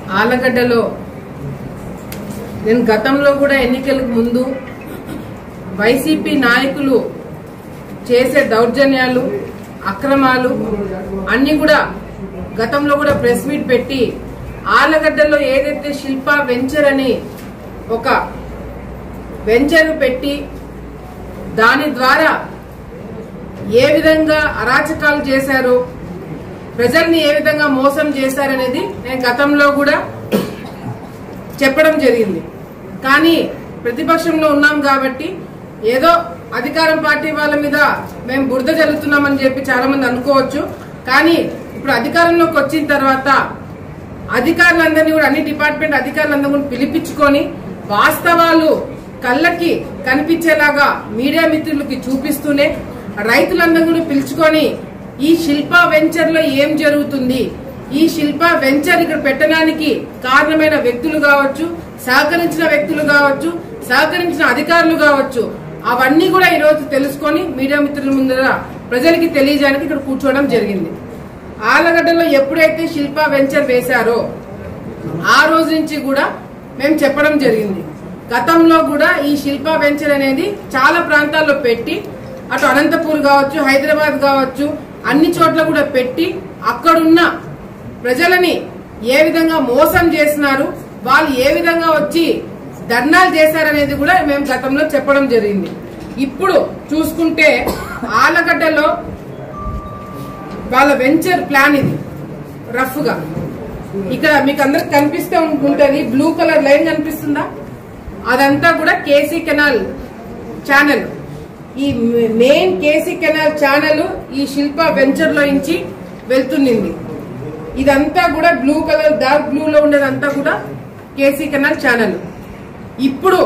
ఆలగడ్డలో నేను గతంలో కూడా ఎన్నికలకు ముందు వైసీపీ నాయకులు చేసే దౌర్జన్యాలు అక్రమాలు అన్ని కూడా గతంలో కూడా ప్రెస్ మీట్ పెట్టి ఆలగడ్డలో ఏదైతే శిల్ప వెంచర్ అని ఒక వెంచర్ పెట్టి దాని ద్వారా ఏ విధంగా అరాచకాలు చేశారో ప్రజల్ని ఏ విధంగా మోసం చేశారనేది నేను గతంలో కూడా చెప్పడం జరిగింది. కానీ ప్రతిపక్షంలో ఉన్నాం కాబట్టి ఏదో అధికారం పార్టీ వాళ్ళ మీద మేము బురద జల్లుతున్నామని చెప్పి చాలా మంది అనుకోవచ్చు. కానీ ఇప్పుడు అధికారంలోకి వచ్చిన తర్వాత అధికారులందరినీ కూడా అన్ని డిపార్ట్మెంట్ అధికారులందరూ కూడా పిలిపించుకొని వాస్తవాలు కళ్ళకి కనిపించేలాగా మీడియా మిత్రులకి చూపిస్తూనే రైతులందరూ కూడా పిలుచుకొని ఈ శిల్ప వెంచర్ లో ఏం జరుగుతుంది, ఈ శిల్ప వెంచర్ ఇక్కడ పెట్టడానికి కారణమైన వ్యక్తులు కావచ్చు, సహకరించిన వ్యక్తులు కావచ్చు, సహకరించిన అధికారులు కావచ్చు, అవన్నీ కూడా ఈ రోజు తెలుసుకొని మీడియా మిత్రుల ముందర ప్రజలకి తెలియజేయడానికి ఇక్కడ కూర్చోవడం జరిగింది. ఆలగడ్డలో ఎప్పుడైతే శిల్ప వెంచర్ వేశారో ఆ రోజు నుంచి కూడా మేము చెప్పడం జరిగింది. గతంలో కూడా ఈ శిల్ప వెంచర్ అనేది చాలా ప్రాంతాల్లో పెట్టి అటు అనంతపూర్ కావచ్చు, హైదరాబాద్ కావచ్చు, అన్ని చోట్ల కూడా పెట్టి అక్కడున్న ప్రజలని ఏ విధంగా మోసం చేస్తున్నారు, వాళ్ళు ఏ విధంగా వచ్చి ధర్నాలు చేశారనేది కూడా మేము గతంలో చెప్పడం జరిగింది. ఇప్పుడు చూసుకుంటే ఆలగడ్డలో వాళ్ళ వెంచర్ ప్లాన్ ఇది రఫ్ గా ఇక్కడ మీకు అందరికి కనిపిస్తే ఉంటుంది, బ్లూ కలర్ లైన్ కనిపిస్తుందా, అదంతా కూడా కేసీ కెనాల్ ఛానల్. ఈ మెయిన్ కేసీ కెనాల్ ఛానల్ ఈ శిల్ప వెంచర్ లో నుంచి వెళ్తుంది. ఇదంతా కూడా బ్లూ కలర్ డార్క్ బ్లూ లో ఉండేదంతా కూడా కేసీ కెనాల్ ఛానల్. ఇప్పుడు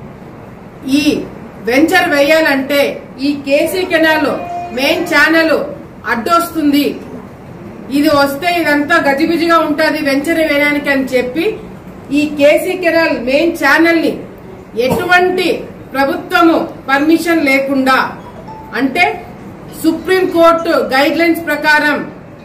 ఈ వెంచర్ వేయాలంటే ఈ కేసీ కెనాల్ మెయిన్ ఛానల్ అడ్డొస్తుంది, ఇది వస్తే ఇదంతా గజిబిజిగా ఉంటుంది వెంచర్ వేయడానికి అని చెప్పి ఈ కేసీ కెనాల్ మెయిన్ ఛానల్ ని ఎటువంటి ప్రభుత్వము పర్మిషన్ లేకుండా, అంటే సుప్రీంకోర్టు గైడ్ లైన్స్ ప్రకారం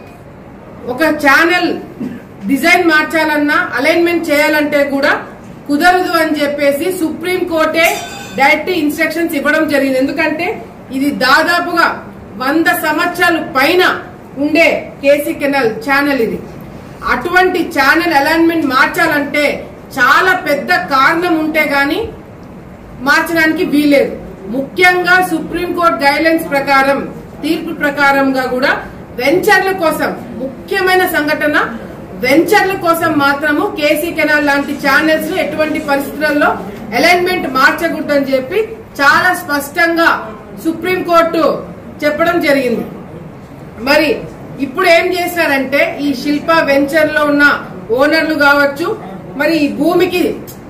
ఒక ఛానల్ డిజైన్ మార్చాలన్నా అలైన్మెంట్ చేయాలంటే కూడా కుదరదు అని చెప్పేసి సుప్రీంకోర్టే డైరెక్ట్ ఇన్స్ట్రక్షన్స్ ఇవ్వడం జరిగింది. ఎందుకంటే ఇది దాదాపుగా 100 సంవత్సరాల పైన ఉండే కేసీ కెనాల్ ఛానల్ ఇది. అటువంటి ఛానల్ అలైన్మెంట్ మార్చాలంటే చాలా పెద్ద కారణం ఉంటే గాని మార్చడానికి వీలేదు. ముఖ్యంగా సుప్రీంకోర్టు గైడ్ లైన్స్ ప్రకారం తీర్పు ప్రకారంగా కూడా వెంచర్ల కోసం ముఖ్యమైన సంఘటన వెంచర్ల కోసం మాత్రము కేసీ కెనాల్ లాంటి ఛానల్స్ ఎటువంటి పరిస్థితుల్లో అలైన్మెంట్ మార్చకూడదని చెప్పి చాలా స్పష్టంగా సుప్రీంకోర్టు చెప్పడం జరిగింది. మరి ఇప్పుడు ఏం చేశారంటే ఈ శిల్ప వెంచర్ లో ఉన్న ఓనర్లు కావచ్చు, మరి ఈ భూమికి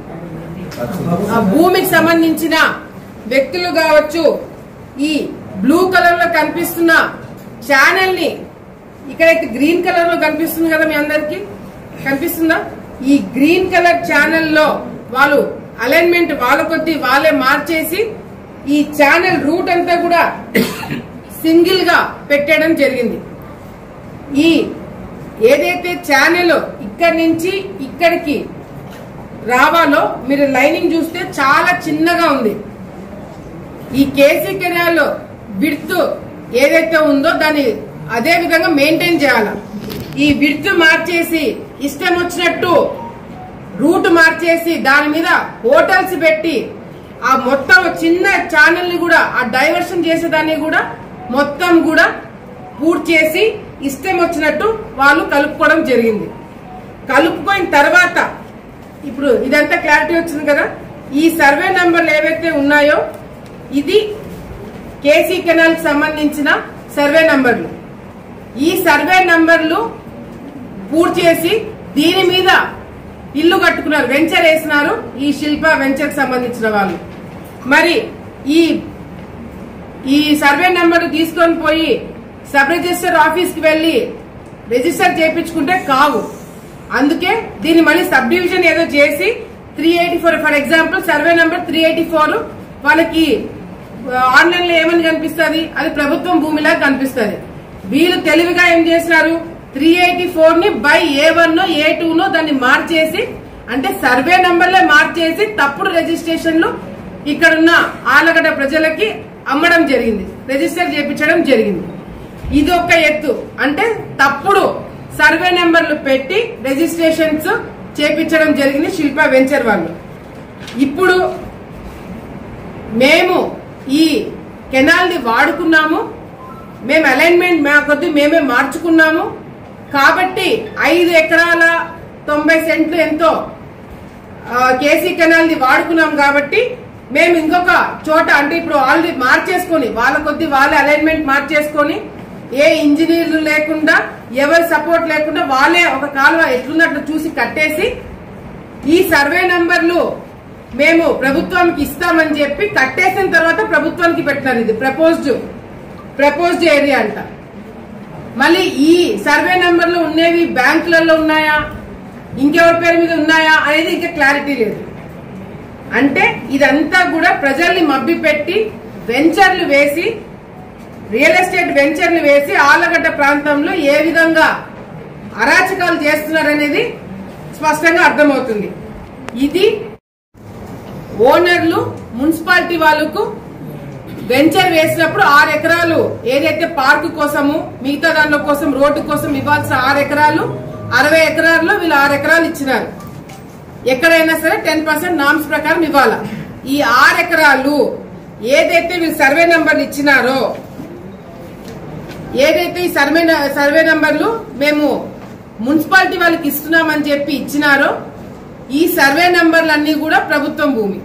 సంబంధించిన వ్యక్తులు కావచ్చు, ఈ బ్లూ కలర్ లో కనిపిస్తున్న ఛానల్ ని ఇక్కడైతే గ్రీన్ కలర్ లో కనిపిస్తుంది కదా, మీ అందరికి కనిపిస్తుందా, ఈ గ్రీన్ కలర్ ఛానల్ లో వాళ్ళు అలైన్మెంట్ వాళ్ళ కొద్దీ వాళ్ళే మార్చేసి ఈ ఛానల్ రూట్ అంతా కూడా సింగిల్ గా పెట్టడం జరిగింది. ఈ ఏదైతే ఛానల్ ఇక్కడి నుంచి ఇక్కడికి రావాలో మీరు లైనింగ్ చూస్తే చాలా చిన్నగా ఉంది. ఈ కేసీ కెనాల్ విడ్త్ ఏదైతే ఉందో దాన్ని అదే విధంగా మెయింటైన్ చేయాలి. ఈ విడ్త్ మార్చేసి ఇష్టం వచ్చినట్టు రూట్ మార్చేసి దాని మీద హోటల్స్ పెట్టి ఆ మొత్తం చిన్న ఛానల్ ని కూడా ఆ డైవర్షన్ చేసేదాన్ని కూడా మొత్తం కూడా పూర్తి చేసి ఇష్టం వచ్చినట్టు వాళ్ళు కలుపుకోవడం జరిగింది. కలుపుకోయిన తర్వాత ఇప్పుడు ఇదంతా క్లారిటీ వచ్చింది కదా. ఈ సర్వే నంబర్లు ఏవైతే ఉన్నాయో ఇది కేసీ కెనాల్ కి సంబంధించిన సర్వే నంబర్లు. ఈ సర్వే నంబర్లు పూర్తి చేసి దీని మీద ఇల్లు కట్టుకున్నారు, వెంచర్ వేసినారు ఈ శిల్ప వెంచర్ కి సంబంధించిన వాళ్ళు. మరి ఈ సర్వే నంబర్ తీసుకొని పోయి సబ్ రిజిస్టర్ ఆఫీస్ కి వెళ్లి రిజిస్టర్ చేయించుకుంటే కావు. అందుకే దీన్ని మళ్ళీ సబ్ డివిజన్ ఏదో చేసి 384 ఫర్ ఎగ్జాంపుల్ సర్వే నంబర్ 384 వాళ్ళకి ఆన్లైన్ లో ఏమని కనిపిస్తుంది, అది ప్రభుత్వం భూమిలా కనిపిస్తుంది. వీళ్ళు తెలివిగా ఏం చేసినారు, 384 ని బై A1 A2 దాన్ని మార్చేసి, అంటే సర్వే నంబర్లే మార్చేసి తప్పుడు రిజిస్ట్రేషన్లు ఇక్కడున్న ఆలగడ్డ ప్రజలకి అమ్మడం జరిగింది, రిజిస్టర్ చేయించడం జరిగింది. ఇది ఒక ఎత్తు. అంటే తప్పుడు సర్వే నెంబర్లు పెట్టి రిజిస్ట్రేషన్స్ చేపించడం జరిగింది శిల్ప వెంచర్ వాళ్ళు. ఇప్పుడు మేము ఈ కెనాల్ ని వాడుకున్నాము, మేము అలైన్మెంట్ మా కొద్ది మేమే మార్చుకున్నాము కాబట్టి 5 ఎకరాల 90 సెంట్లు ఎంతో కేసీ కెనాల్ ని వాడుకున్నాం కాబట్టి మేము ఇంకొక చోట, అంటే ఇప్పుడు ఆల్రెడీ మార్చేసుకొని వాళ్ళ కొద్ది వాళ్ళే అలైన్మెంట్ మార్చేసుకొని ఏ ఇంజనీర్లు లేకుండా ఎవరి సపోర్ట్ లేకుండా వాళ్ళే ఒక కాలువ ఎట్లున్నట్లు చూసి కట్టేసి ఈ సర్వే నంబర్లు మేము ప్రభుత్వానికి ఇస్తామని చెప్పి కట్టేసిన తర్వాత ప్రభుత్వానికి పెట్టారు. ఇది ప్రపోజ్డ్ ఏరియా అంట. మళ్ళీ ఈ సర్వే నంబర్లు ఉన్నవి బ్యాంకులలో ఉన్నాయా, ఇంకెవరి పేరు మీద ఉన్నాయా అనేది ఇంకా క్లారిటీ లేదు. అంటే ఇదంతా కూడా ప్రజల్ని మభ్యపెట్టి వెంచర్లు వేసి, రియల్ ఎస్టేట్ వెంచర్లు వేసి ఆలగడ్డ ప్రాంతంలో ఏ విధంగా అరాచకాలు చేస్తున్నారనేది స్పష్టంగా అర్థమవుతుంది. ఇది ఓనర్లు మున్సిపాలిటీ వాళ్ళకు వెంచర్ వేసినప్పుడు 6 ఎకరాలు ఏదైతే పార్కు కోసము మిగతా దానిలో కోసం రోడ్డు కోసం ఇవ్వాల్సిన 6 ఎకరాలు 60 ఎకరాల్లో వీళ్ళు 6 ఎకరాలు ఇచ్చినారు. ఎక్కడైనా సరే 10% నామ్స్ ప్రకారం ఇవ్వాలా. ఈ 6 ఎకరాలు ఏదైతే వీళ్ళు సర్వే నంబర్లు ఇచ్చినారో, ఏదైతే ఈ సర్వే నంబర్లు మేము మున్సిపాలిటీ వాళ్ళకి ఇస్తున్నామని చెప్పి ఇచ్చినారో, ఈ సర్వే నంబర్లన్నీ కూడా ప్రభుత్వం భూమి.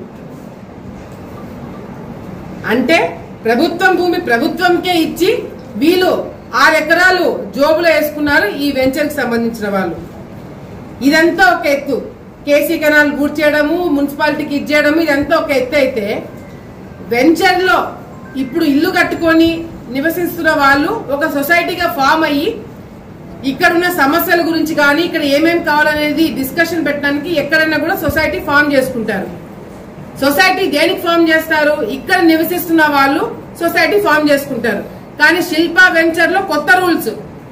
అంటే ప్రభుత్వం భూమి ప్రభుత్వంకే ఇచ్చి వీళ్ళు 6 ఎకరాలు జోబులో వేసుకున్నారు ఈ వెంచర్ కి సంబంధించిన వాళ్ళు. ఇదంతా ఒక ఎత్తు. కేసీ కెనాల్ పూర్తి చేయడము, మున్సిపాలిటీకి ఇచ్చేయడము, ఇదంతా ఒక ఎత్తు అయితే వెంచర్ లో ఇప్పుడు ఇల్లు కట్టుకొని నివసిస్తున్న వాళ్ళు ఒక సొసైటీగా ఫామ్ అయ్యి ఇక్కడున్న సమస్యల గురించి కానీ ఇక్కడ ఏమేమి కావాలనేది డిస్కషన్ పెట్టడానికి ఎక్కడైనా కూడా సొసైటీ ఫామ్ చేసుకుంటారు. సొసైటీ దేనికి ఫామ్ చేస్తారు? ఇక్కడ నివసిస్తున్న వాళ్ళు సొసైటీ ఫామ్ చేసుకుంటారు. కానీ శిల్ప వెంచర్ లో కొత్త రూల్స్.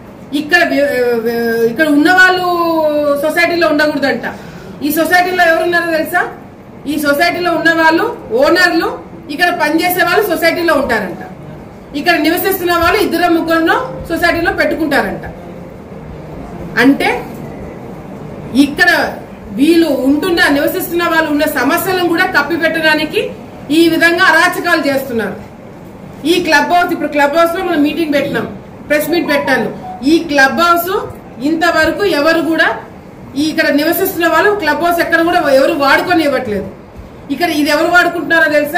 ఇక్కడ ఉన్న వాళ్ళు సొసైటీలో ఉండకూడదంట. ఈ సొసైటీలో ఎవరున్నారో తెలుసా? ఈ సొసైటీలో ఉన్న వాళ్ళు ఓనర్లు, ఇక్కడ పనిచేసే వాళ్ళు సొసైటీలో ఉంటారంట. ఇక్కడ నివసిస్తున్న వాళ్ళు 2-3 సొసైటీలో పెట్టుకుంటారంట. అంటే ఇక్కడ వీళ్ళు నివసిస్తున్న వాళ్ళు ఉన్న సమస్యలను కూడా కప్పిపెట్టడానికి ఈ విధంగా అరాచకాలు చేస్తున్నారు. ఈ క్లబ్ హౌస్, ఇప్పుడు క్లబ్ హౌస్ లో మనం మీటింగ్ పెట్టినాం, ప్రెస్ మీట్ పెట్టాను. ఈ క్లబ్ హౌస్ ఇంతవరకు ఎవరు కూడా ఇక్కడ నివసిస్తున్న వాళ్ళు క్లబ్ హౌస్ ఎక్కడ కూడా ఎవరు వాడుకొని ఇవ్వట్లేదు. ఇక్కడ ఇది ఎవరు వాడుకుంటున్నారో తెలుసా?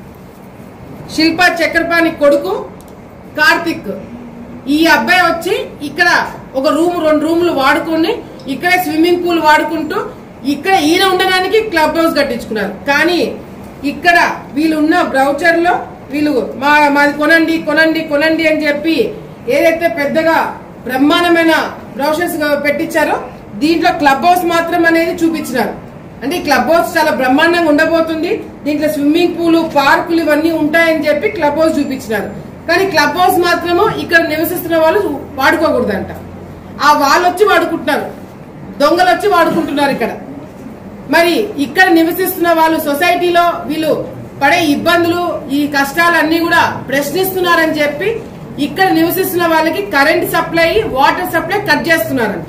శిల్ప చక్రపాణి కొడుకు కార్తిక్. ఈ అబ్బాయి వచ్చి ఇక్కడ ఒక రూమ్ 2 రూములు వాడుకొని ఇక్కడే స్విమ్మింగ్ పూల్ వాడుకుంటూ ఇక్కడ ఈయన ఉండడానికి క్లబ్ హౌస్ కట్టించుకున్నారు. కానీ ఇక్కడ వీళ్ళు ఉన్న బ్రౌచర్ లో వీళ్ళు మాది కొనండి కొనండి కొనండి అని చెప్పి ఏదైతే పెద్దగా బ్రహ్మాండమైన బ్రౌచర్స్ పెట్టించారో దీంట్లో క్లబ్ హౌస్ మాత్రం అనేది చూపించినారు. అంటే ఈ క్లబ్ హౌస్ చాలా బ్రహ్మాండంగా ఉండబోతుంది, దీంట్లో స్విమ్మింగ్ పూల్ పార్కులు ఇవన్నీ ఉంటాయని చెప్పి క్లబ్ హౌస్ చూపించినారు. కానీ క్లబ్ హౌస్ మాత్రము ఇక్కడ నివసిస్తున్న వాళ్ళు వాడుకోకూడదంట. ఆ వాళ్ళు వచ్చి వాడుకుంటున్నారు, దొంగలు వచ్చి వాడుకుంటున్నారు ఇక్కడ. మరి ఇక్కడ నివసిస్తున్న వాళ్ళు సొసైటీలో వీళ్ళు పడే ఇబ్బందులు, ఈ కష్టాలన్నీ కూడా ప్రశ్నిస్తున్నారని చెప్పి ఇక్కడ నివసిస్తున్న వాళ్ళకి current supply, water supply cut చేస్తున్నారంట.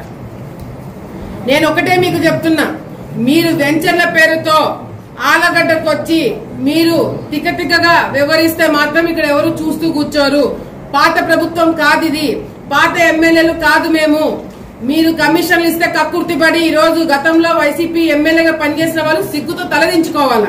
నేను ఒకటే మీకు చెప్తున్నా, మీరు వెంచర్ల పేరుతో ఆలగడ్డకు వచ్చి మీరు తిక్కగా వివరిస్తే మాత్రం ఇక్కడ ఎవరు చూస్తూ కూర్చోరు. పాత ప్రభుత్వం కాదు ఇది, పాత ఎమ్మెల్యేలు కాదు మేము. మీరు కమిషన్లు ఇస్తే కక్కుర్తిపడి ఈ రోజు గతంలో వైసీపీ ఎమ్మెల్యేగా పనిచేసిన వాళ్ళు సిగ్గుతో తలదించుకోవాలా.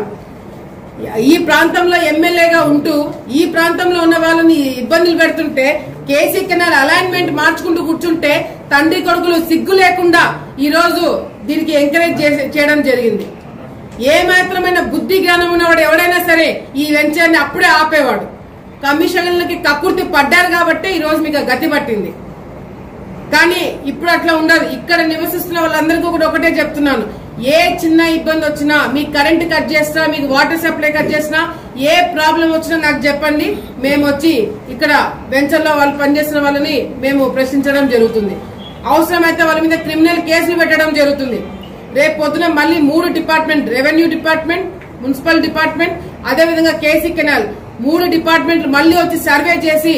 ఈ ప్రాంతంలో ఎమ్మెల్యేగా ఉంటూ ఈ ప్రాంతంలో ఉన్న వాళ్ళని ఇబ్బందులు పెడుతుంటే, కేసీ కెనాల్ అలైన్మెంట్ మార్చుకుంటూ కూర్చుంటే తండ్రి కొడుకులు సిగ్గు లేకుండా ఈ రోజు దీనికి ఎంకరేజ్ చేయడం జరిగింది. ఏ మాత్రమైన బుద్ధి జ్ఞానం ఉన్నవాడు ఎవడైనా సరే ఈ వెంచర్ని అప్పుడే ఆపేవాడు. కమిషన్లకి కక్కుర్తి పడ్డారు కాబట్టి ఈ రోజు మీకు గతి పట్టింది. కానీ ఇప్పుడు అట్లా ఉండదు. ఇక్కడ నివసిస్తున్న వాళ్ళందరికీ కూడా ఒకటే చెప్తున్నాను, ఏ చిన్న ఇబ్బంది వచ్చినా, మీకు కరెంట్ కట్ చేసినా, మీకు వాటర్ సప్లై కట్ చేసినా, ఏ ప్రాబ్లం వచ్చినా నాకు చెప్పండి. మేము వచ్చి ఇక్కడ వెంచర్ లో వాళ్ళు పనిచేసిన వాళ్ళని మేము ప్రశ్నించడం జరుగుతుంది. అవసరమైతే వాళ్ళ మీద క్రిమినల్ కేసులు పెట్టడం జరుగుతుంది. రేపు పొద్దున మళ్ళీ 3 department, revenue department, municipal department, అదేవిధంగా కేసీ కెనాల్ 3 డిపార్ట్మెంట్లు మళ్ళీ వచ్చి సర్వే చేసి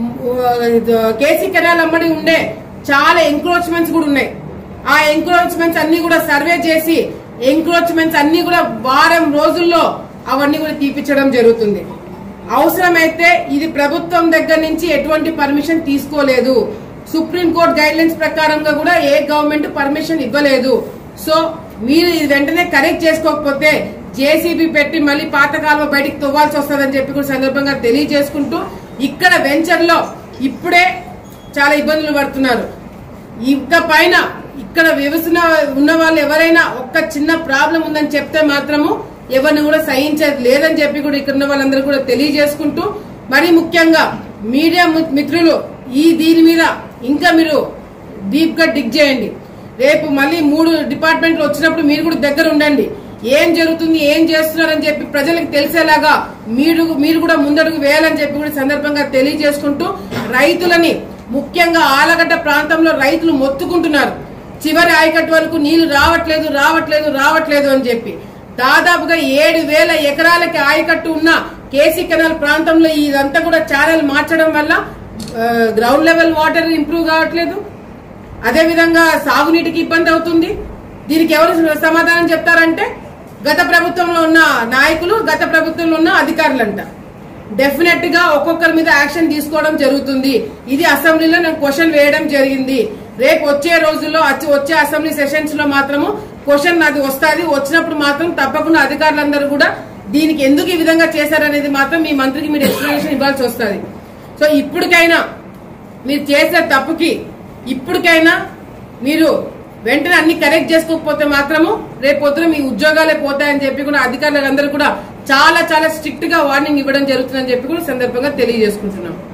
కేసీ కెనాల్ అమ్మడి ఉండే చాలా ఎంక్రోచ్మెంట్స్ కూడా ఉన్నాయి. ఆ ఎంక్రోచ్మెంట్స్ అన్ని కూడా సర్వే చేసి ఎంక్రోచ్మెంట్స్ అన్ని కూడా వారం రోజుల్లో అవన్నీ కూడా తీపించడం జరుగుతుంది. అవసరమైతే ఇది ప్రభుత్వం దగ్గర నుంచి ఎటువంటి పర్మిషన్ తీసుకోలేదు. సుప్రీంకోర్టు గైడ్ లైన్స్ ప్రకారంగా కూడా ఏ గవర్నమెంట్ పర్మిషన్ ఇవ్వలేదు. సో మీరు ఇది వెంటనే కరెక్ట్ చేసుకోకపోతే జేసీబీ పెట్టి మళ్ళీ పాత కాలువ బయటికి తవ్వాల్సి వస్తుందని చెప్పి కూడా సందర్భంగా తెలియజేసుకుంటూ, ఇక్కడ వెంచర్ లో ఇప్పుడే చాలా ఇబ్బందులు పడుతున్నారు. ఇక పైన ఇక్కడ వ్యవసాయ ఉన్న వాళ్ళు ఎవరైనా ఒక్క చిన్న ప్రాబ్లం ఉందని చెప్తే మాత్రము ఎవరిని కూడా సహించేది లేదని చెప్పి కూడా ఇక్కడ ఉన్న వాళ్ళందరూ కూడా తెలియజేసుకుంటూ, మరి ముఖ్యంగా మీడియా మిత్రులు దీని మీద ఇంకా మీరు డీప్ గా డిగ్ చేయండి. రేపు మళ్ళీ 3 డిపార్ట్మెంట్లు వచ్చినప్పుడు మీరు కూడా దగ్గర ఉండండి. ఏం జరుగుతుంది, ఏం చేస్తున్నారని చెప్పి ప్రజలకు తెలిసేలాగా మీరు కూడా ముందడుగు వేయాలని చెప్పి కూడా సందర్భంగా తెలియజేసుకుంటూ, రైతులని ముఖ్యంగా ఆలగడ్డ ప్రాంతంలో రైతులు మొత్తుకుంటున్నారు. చివరి ఆయకట్టు వరకు నీళ్లు రావట్లేదు అని చెప్పి దాదాపుగా 7,000 ఎకరాలకి ఆయకట్టు ఉన్న కేసీ కెనాల్ ప్రాంతంలో ఇదంతా కూడా ఛానల్ మార్చడం వల్ల గ్రౌండ్ లెవెల్ వాటర్ ఇంప్రూవ్ కావట్లేదు. అదేవిధంగా సాగునీటికి ఇబ్బంది అవుతుంది. దీనికి ఎవరు సమాధానం చెప్తారంటే గత ప్రభుత్వంలో ఉన్న నాయకులు, గత ప్రభుత్వంలో ఉన్న అధికారులంట. డెఫినెట్ గా ఒక్కొక్కరి మీద యాక్షన్ తీసుకోవడం జరుగుతుంది. ఇది అసెంబ్లీలో నేను క్వశ్చన్ వేయడం జరిగింది. రేపు వచ్చే రోజుల్లో వచ్చే అసెంబ్లీ సెషన్స్ లో మాత్రము క్వశ్చన్ అది వస్తుంది. వచ్చినప్పుడు మాత్రం తప్పకుండా అధికారులందరూ కూడా దీనికి ఎందుకు ఈ విధంగా చేశారనేది మాత్రం మీ మంత్రికి మీరు ఎక్స్ప్లెనేషన్ ఇవ్వాల్సి వస్తుంది. సో ఇప్పటికైనా మీరు చేసే తప్పుకి ఇప్పటికైనా మీరు వెంటనే అన్ని కరెక్ట్ చేసుకోకపోతే మాత్రము రేపు పొద్దున మీ ఉద్యోగాలే పోతాయని చెప్పి కూడా అధికారులందరూ కూడా చాలా స్ట్రిక్ట్ గా వార్నింగ్ ఇవ్వడం జరుగుతుందని చెప్పి కూడా సందర్భంగా తెలియజేసుకుంటున్నాం.